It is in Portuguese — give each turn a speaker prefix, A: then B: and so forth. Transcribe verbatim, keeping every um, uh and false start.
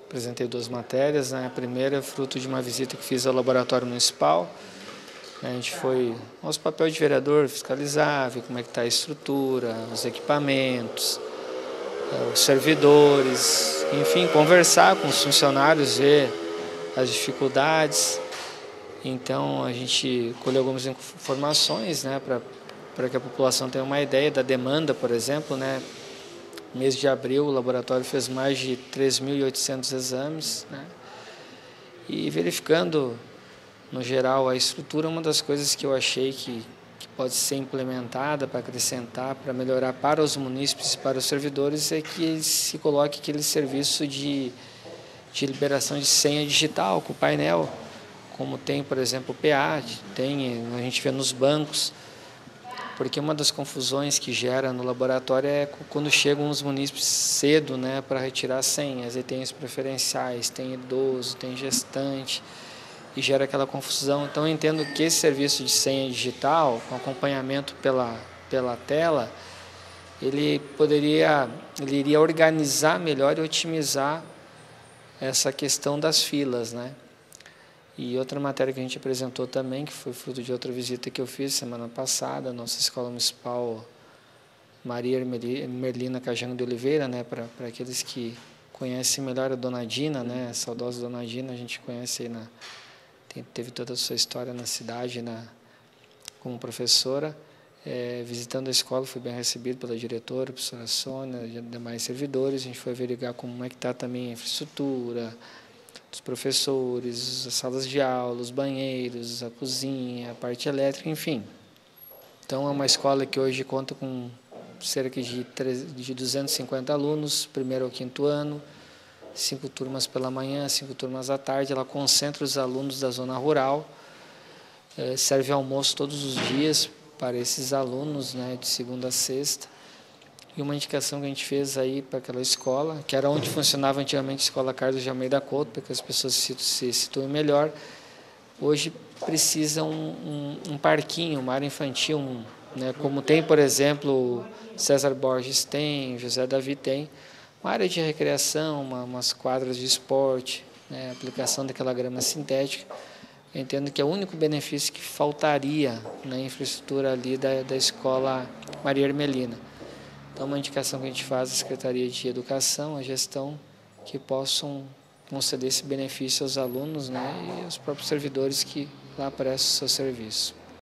A: apresentei duas matérias, né? A primeira é fruto de uma visita que fiz ao laboratório municipal. A gente foi, nosso papel de vereador, fiscalizar, ver como é que está a estrutura, os equipamentos, os servidores, enfim, conversar com os funcionários, ver as dificuldades. Então, a gente colheu algumas informações, né, para para que a população tenha uma ideia da demanda, por exemplo, né? Mês de abril, o laboratório fez mais de três mil e oitocentos exames, né? E verificando, no geral, a estrutura, uma das coisas que eu achei que, que pode ser implementada para acrescentar, para melhorar para os munícipes e para os servidores, é que se coloque aquele serviço de, de liberação de senha digital com o painel, como tem, por exemplo, o P A, tem, a gente vê nos bancos, porque uma das confusões que gera no laboratório é quando chegam os munícipes cedo, né, para retirar senhas, e tem os preferenciais, tem idoso, tem gestante, e gera aquela confusão. Então eu entendo que esse serviço de senha digital, com acompanhamento pela, pela tela, ele poderia, ele iria organizar melhor e otimizar essa questão das filas, né? E outra matéria que a gente apresentou também, que foi fruto de outra visita que eu fiz semana passada, a nossa Escola Municipal Maria Merlina Cajango de Oliveira, né, para aqueles que conhecem melhor a Dona Dina, né, a saudosa Dona Dina, a gente conhece aí, na, tem, teve toda a sua história na cidade, na, como professora. É, visitando a escola, fui bem recebido pela diretora, a professora Sônia, e demais servidores. A gente foi verificar como é que está também a infraestrutura, os professores, as salas de aula, os banheiros, a cozinha, a parte elétrica, enfim. Então, é uma escola que hoje conta com cerca de, de duzentos e cinquenta alunos, primeiro ao quinto ano, cinco turmas pela manhã, cinco turmas à tarde. Ela concentra os alunos da zona rural, serve almoço todos os dias para esses alunos, né, de segunda a sexta. E uma indicação que a gente fez aí para aquela escola, que era onde funcionava antigamente a Escola Carlos de Almeida Couto, para que as pessoas se, se situem melhor, hoje precisa um, um, um parquinho, uma área infantil, um, né, como tem, por exemplo, César Borges tem, José Davi tem, uma área de recreação, uma, umas quadras de esporte, né, aplicação daquela grama sintética. Eu entendo que é o único benefício que faltaria na infraestrutura ali da, da Escola Maria Hermelina. Então, uma indicação que a gente faz à Secretaria de Educação, a gestão, que possam conceder esse benefício aos alunos, né, e aos próprios servidores que lá prestam o seu serviço.